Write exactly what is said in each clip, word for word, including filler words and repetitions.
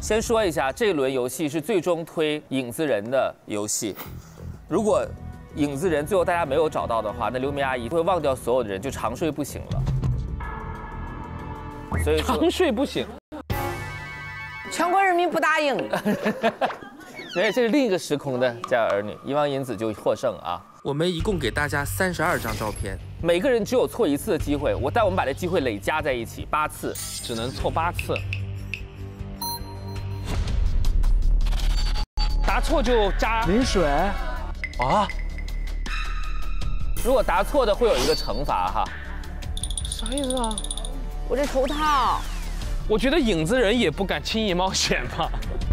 先说一下，这轮游戏是最终推影子人的游戏。如果影子人最后大家没有找到的话，那刘明阿姨会忘掉所有的人，就长睡不醒了。所以长睡不醒， 全国人民不答应。 所以这是另一个时空的《家有儿女》，一汪银子就获胜啊！我们一共给大家三十二张照片，每个人只有错一次的机会。我但我们把这机会累加在一起，八次， 只能错八次。答错就加淋水啊！ 如果答错的会有一个惩罚哈。 啥意思啊？ 我这头套， 我觉得影子人也不敢轻易冒险吧。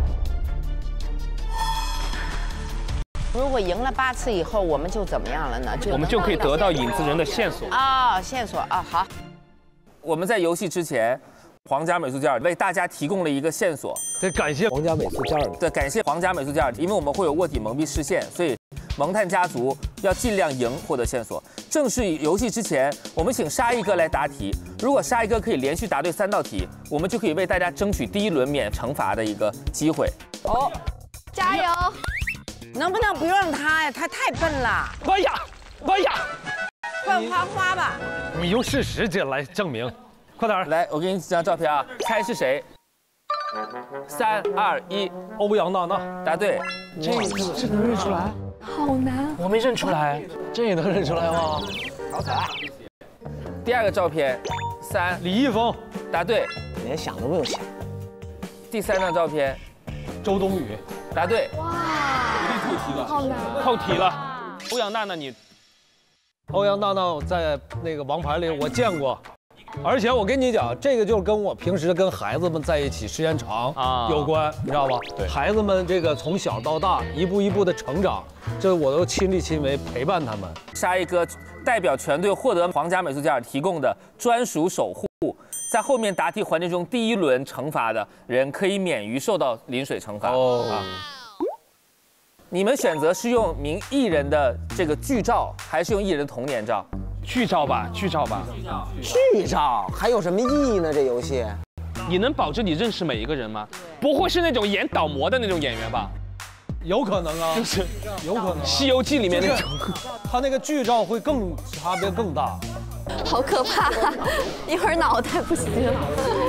如果赢了八次以后，我们就怎么样了呢？ 我们就可以得到影子人的线索啊，线索啊，好。 我们在游戏之前，皇家美术加尔为大家提供了一个线索。 得感谢皇家美术加尔。 对，感谢皇家美术加尔，因为我们会有卧底蒙蔽视线，所以蒙探家族要尽量赢获得线索。正式游戏之前，我们请沙一哥来答题。如果沙一哥可以连续答对三道题，我们就可以为大家争取第一轮免惩罚的一个机会。 哦，加油！能不能不用他呀？他太笨了。 哎呀，哎呀， 换花花吧。 你用事实这来证明，快点来，我给你几张照片啊，猜是谁？三二一， 欧阳娜娜， 答对。 这这能认出来？ 好难， 我没认出来， 这也能认出来吗？ 好彩。第二个照片，三， 李易峰， 答对。 连想都不用想。 第三张照片， 周冬雨， 答对。 哇，好难， 扣题了。欧阳娜娜你， 欧阳娜娜在那个王牌里我见过。而且我跟你讲，这个就是跟我平时跟孩子们在一起时间长啊有关，你知道吧？对，孩子们这个从小到大一步一步的成长，这我都亲力亲为陪伴他们。 沙一哥代表全队获得皇家美术加尔提供的专属守护，在后面答题环节中第一轮惩罚的人可以免于受到淋水惩罚。哦，啊、你们选择是用名艺人的这个剧照，还是用艺人的童年照？ 剧照吧，剧照吧。 剧照还有什么意义呢？这游戏， 你能保证你认识每一个人吗？不会是那种演倒模的那种演员吧？ 有可能啊， 就是有可能，《 西游记》里面那种， 他那个剧照会更差别更大， 好可怕，一会儿脑袋不行了。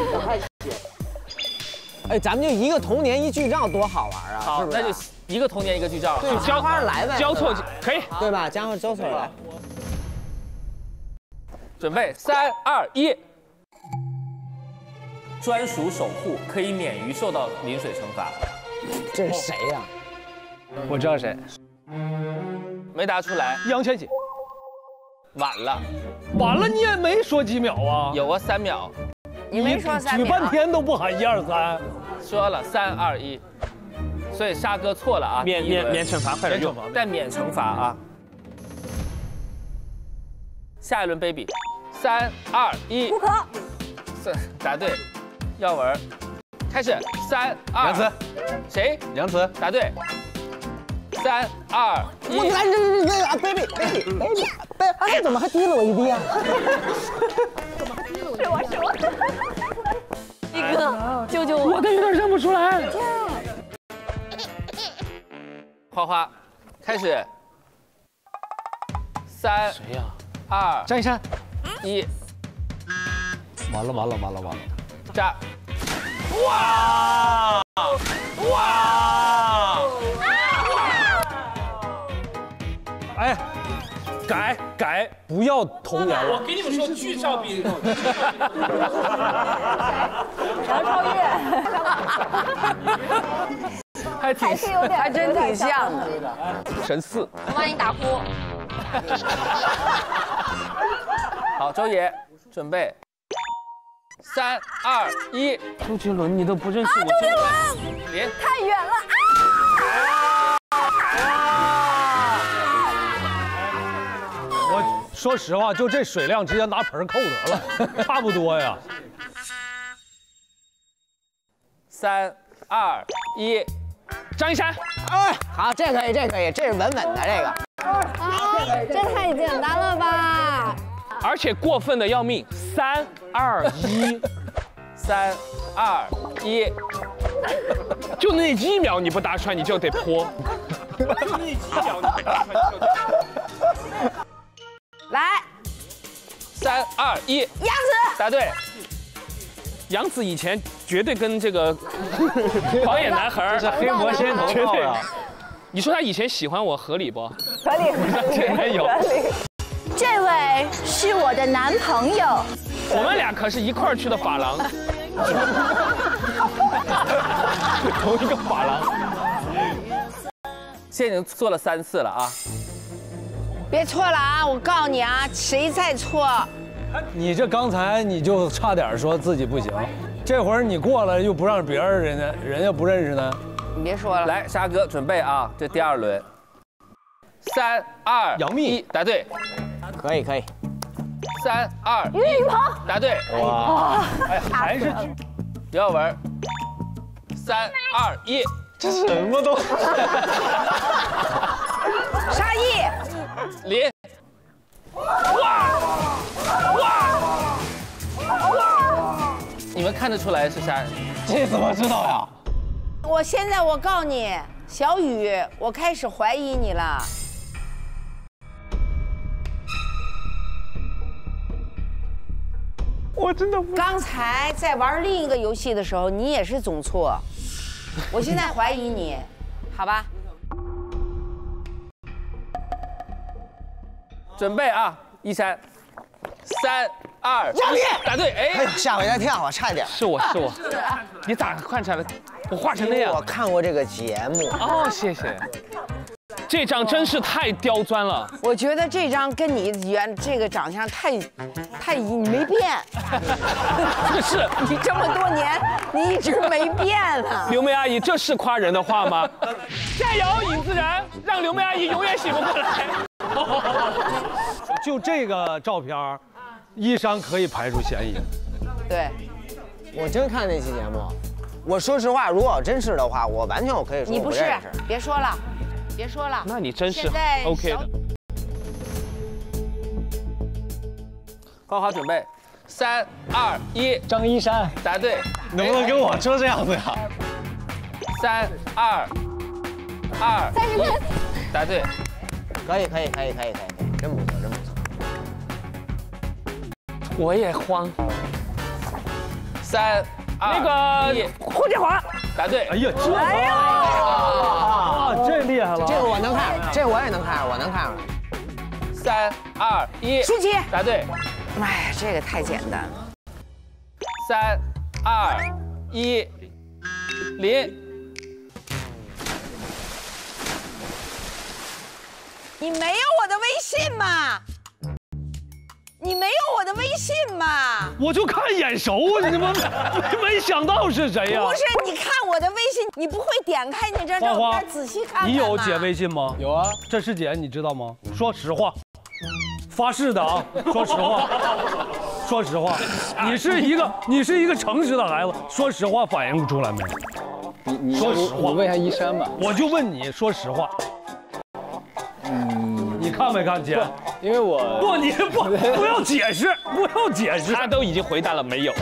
哎，咱们就一个童年一剧照多好玩啊！ 好，那就一个童年一个剧照， 对，交叉来呗， 交错可以， 对吧？交交错来。 准备三二一，专属守护可以免于受到淋水惩罚。 这是谁呀？ 我知道谁， 没答出来。 易烊千玺。 晚了， 晚了，你也没说几秒啊？ 有啊，三秒。 你没说三秒， 举半天都不喊一二三。 说了三二一，所以沙哥错了啊。 免免免惩罚，快点用， 但免惩罚啊。下一轮 baby。三二一， 不可， 是答对，耀文，开始，三二， 杨慈， 谁？ 杨慈， 答对，三二一， 我来，这这啊 ，baby baby baby， 哎，怎么还低了我一滴啊？ 怎么还低了我？是我是我，一哥，救救我！ 我都有点认不出来。 花花，开始，三， 谁呀？ 二， 张一山。 一， 完了完了完了完了！ 炸！ 哇哇！ 哎，改改，不要童年了。 我跟你们说，剧照比想要超越， 还挺还是有点， 还真挺像的。 神似。 我帮你打呼。 好，周爷，准备，三二一， 周杰伦，你都不认识我？ 周杰伦， 连太远了啊！ 我说实话，就这水量，直接拿盆扣得了，差不多呀。 三二一， 张一山。 哎，好，这可以，这可以，这是稳稳的这个。 啊，这太简单了吧！ 而且过分的要命，三二一， 三二一， 就那一秒你不答出来，你就得泼。就那一秒你不答出来，你就得泼。 来， 三二一， 杨紫， 答对。 杨紫以前绝对跟这个狂野男孩这黑魔仙头套啊！ 你说他以前喜欢我合理不？ 合理， 这没有。 这位是我的男朋友。 我们俩可是一块儿去的发廊，同一个发廊。 现在已经做了三次了啊！ 别错了啊！我告诉你啊，谁再错， 你这刚才你就差点说自己不行，这会儿你过了又不让别人人家人家不认识呢。 你别说了。 来，沙哥准备啊，这第二轮。三二杨幂一，答对。 可以可以。 三二于雨鹏， 答对。 哇，哎，还是刘耀文。三二一， 这什么都。 沙溢， 林。哇哇哇！你们看得出来是啥？ 这怎么知道呀？ 我现在我告诉你，小雨，我开始怀疑你了。 我真的不。 刚才在玩另一个游戏的时候，你也是总错，我现在怀疑你，好吧？ 准备啊，一山，三二， 杨幂， 答对，哎哎呦，吓我一跳，我差一点。 是我是我，你咋看出来了？我画成那样。 我看过这个节目。 哦，谢谢。这张真是太刁钻了。 我觉得这张跟你原这个长相太，太你没变。 是你这么多年，你一直没变啊。 刘梅阿姨，这是夸人的话吗？加油，尹自然，让刘梅阿姨永远醒不过来。 就这个照片，一山可以排除嫌疑。 对， 我真看那期节目。我说实话，如果我真是的话，我完全我可以说你不是我认识。 别说了，别说了。 那你真是现在 OK 的。 花花准备，三二一， 张一山， 答对。 能不能跟我说这样子呀？ 三二二一，答对。 可以可以可以可以可以可以，真不错真不错。 我也慌。 三二那一， 个霍建华， 答对。 哎呀，这哎呀，啊，这厉害了。 这个我能看，这个我也能看，我能看出来。 三二一， 舒淇， 答对。 哎，这个太简单了。 三二一，林。 你没有我的微信吗？你没有我的微信吗？ 我就看眼熟，你们没没想到是谁呀？ 不是，你看我的微信，你不会点开你这照花花片仔细看看吗？ 你有姐微信吗？ 有啊， 这是姐，你知道吗？说实话，发誓的啊，说实话，说实话，你是一个你是一个诚实的孩子，说实话反映出来没？ 你你说实话， 你问一下一山吧。 我就问你，说实话， 嗯， 你看没看姐？ 因为我不，你不不要解释，不要解释。 他都已经回答了没有。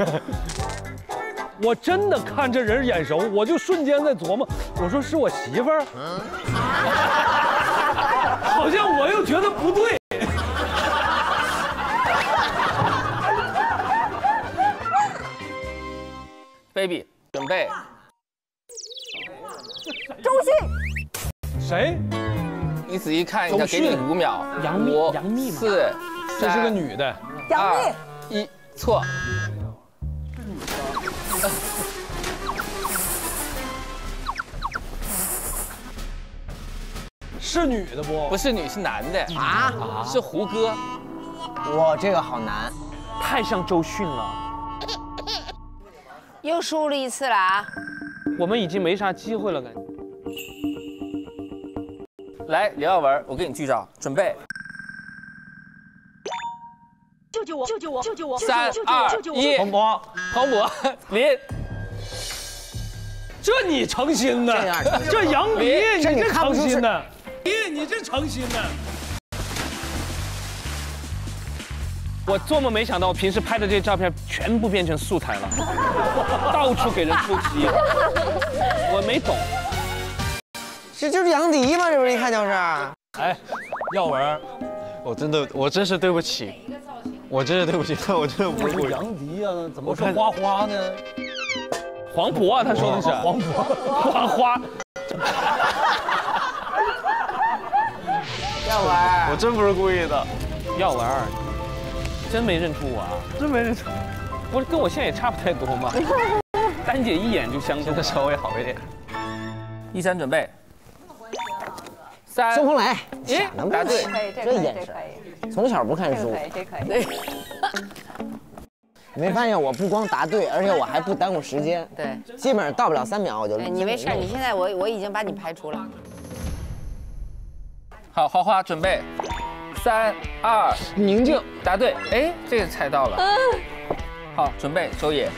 我真的看这人眼熟，我就瞬间在琢磨，我说是我媳妇儿，好像我又觉得不对。 baby 准备。 周迅， 谁？ 你仔细看一下，给你五秒。 杨幂五杨幂吗四， 这是个女的。 杨幂， 一，错。 是女的不？ 不是女，是男的啊， 是胡歌。 我这个好难。 太像周迅了， 又输了一次了啊！ 我们已经没啥机会了，感觉。 来，刘耀文，我给你剧照，准备。 救救我！救救我！救救我！ 三二一， 彭博， 彭博，林。 这你诚心的这样， 这杨幂， 这你你这看不出是诚心的，你你这诚心的。 我做梦没想到，我平时拍的这些照片全部变成素材了，到处给人出题。我没懂。 这就是杨迪吗？这不是一看就是。 哎，耀文， 我真的，我真是对不起，我真是对不起，我真的不会。 杨迪啊，怎么说花花呢？ 黄渤啊，他说的是黄渤， 花花。 耀文， 我真不是故意的。 耀文，真没认出我啊？ 真没认出。 不是跟我现在也差不太多吗？丹姐一眼就相中， 现在稍微好一点。 一山准备。三。 孙红雷， 咦，答对。 可以，这这眼神，从小不看书。 可以，这可以。 你没发现我不光答对，而且我还不耽误时间。 对， 基本上到不了三秒我就。 对你没事，你现在我我已经把你排除了。 好，花花准备。三二宁静， 答对。哎，这个猜到了。好，准备周野。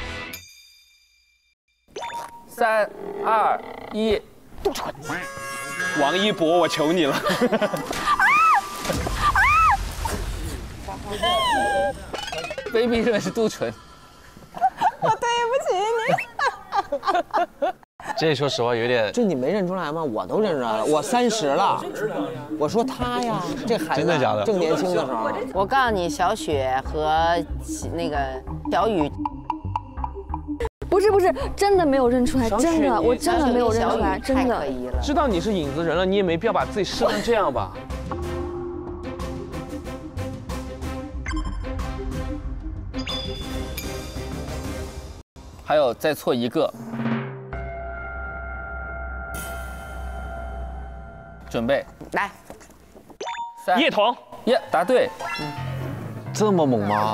三二一， 杜淳。王一博，我求你了。 baby 认为是杜淳。 我对不起你。这说实话有点。 这你没认出来吗？我都认出来了，我三十了。我说他呀，这孩子真的假的？ 正年轻的时候。 我告诉你，小雪和那个小雨。 不是不是，真的没有认出来，真的，我真的没有认出来，真的。 知道你是影子人了，你也没必要把自己试成这样吧？ 还有再错一个，准备来。 三叶童， 耶，答对。 这么猛吗？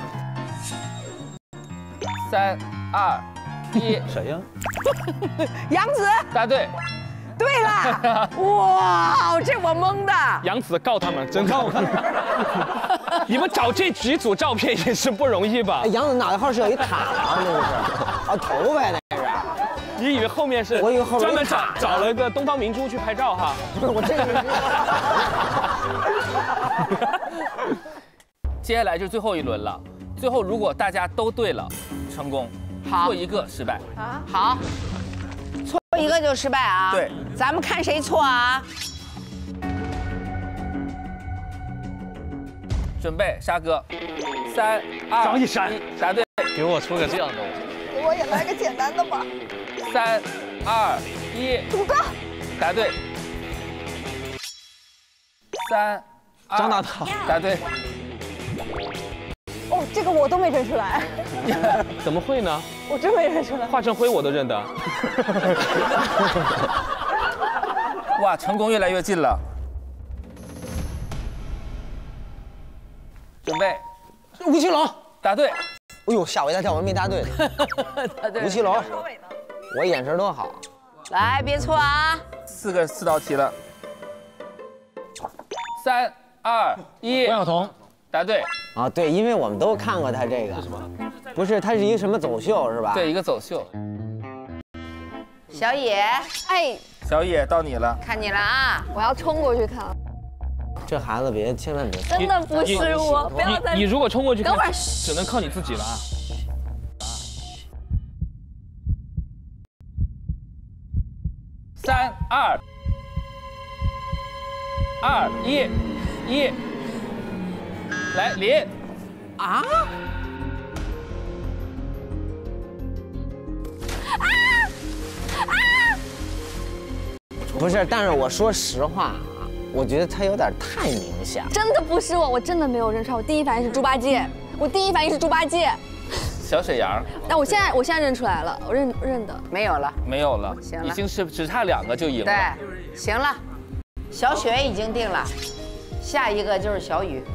三二一， 谁呀？ 杨紫， 答对。 对了，哇，这我蒙的。 杨紫告他们，真告他们。你们找这几组照片也是不容易吧？ 哎，杨紫脑袋后是有一卡啊，那个是，哦，头发那是。 你以为后面是？ 我以为后面专门找找了个东方明珠去拍照哈。 不是，我这个是。接下来就是最后一轮了，最后如果大家都对了，成功； 好， 错一个失败。 啊，好，错一个就失败啊。 对， 咱们看谁错啊。 准备，沙哥，三二张一山， 答对。 给我出个这样的。 我也来个简单的吧。 三二一， 杜哥， 答对。三二张大大， 答对。 哦，这个我都没认出来。 怎么会呢？ 我真没认出来。 华晨辉我都认得。 哇，成功越来越近了。准备， 吴奇隆， 答对。 哎呦，吓我一大跳，我没答对。 答对。 吴奇隆，我眼神多好。 来，别错啊。 四个四道题了。三二一， 关晓彤， 答对。啊，对，因为我们都看过他这个。什么？不是，他是一个什么走秀是吧？ 对，一个走秀。 小野， 哎， 小野到你了， 看你了啊！ 我要冲过去看。 这孩子别千万别。 真的不是我，不要再。 你如果冲过去， 等会儿只能靠你自己了啊。 三二二一一，来林啊！ 不是，但是我说实话啊，我觉得他有点太明显。 真的不是我，我真的没有认出来。我第一反应是猪八戒，我第一反应是猪八戒。 小沈阳。 但我现在我现在认出来了，我认认的。 没有了， 没有了， 行了， 已经是只差两个就赢了。 对，行了，小雪已经定了，下一个就是小雨。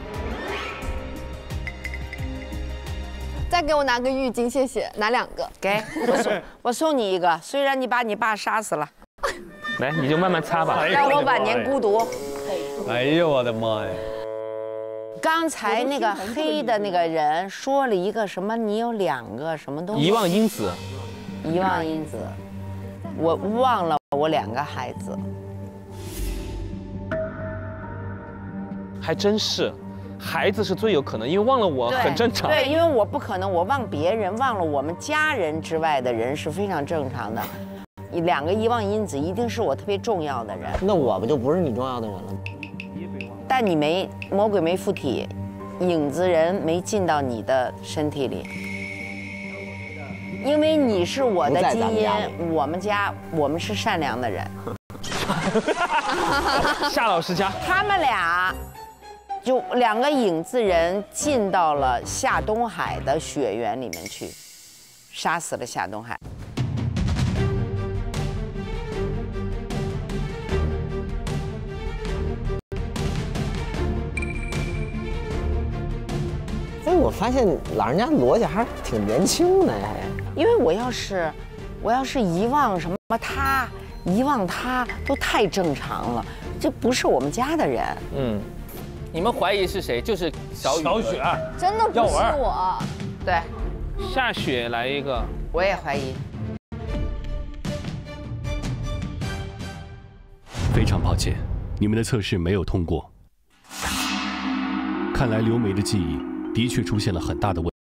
再给我拿个浴巾，谢谢。拿两个。 给我送，我送你一个。虽然你把你爸杀死了， 来，你就慢慢擦吧。 让我晚年孤独。 哎呦我的妈呀！ 刚才那个黑的那个人说了一个什么？你有两个什么东西？ 遗忘因子。 遗忘因子，我忘了我两个孩子。 还真是，孩子是最有可能，因为忘了我很正常。 对，因为我不可能，我忘别人，忘了我们家人之外的人是非常正常的。 两个遗忘因子一定是我特别重要的人。 那我不就不是你重要的人了吗？ 但你没魔鬼没附体，影子人没进到你的身体里，因为你是我的基因，我们家我们是善良的人。 夏老师家， 他们俩就两个影子人进到了夏东海的血缘里面去，杀死了夏东海。 哎，我发现老人家逻辑还是挺年轻的呀。 因为我要是，我要是遗忘什么他，遗忘他都太正常了，这不是我们家的人。 嗯，你们怀疑是谁？就是小雨。 小雪， 真的不是我。 对， 夏雪来一个， 我也怀疑。 非常抱歉，你们的测试没有通过。看来刘梅的记忆的确出现了很大的问题。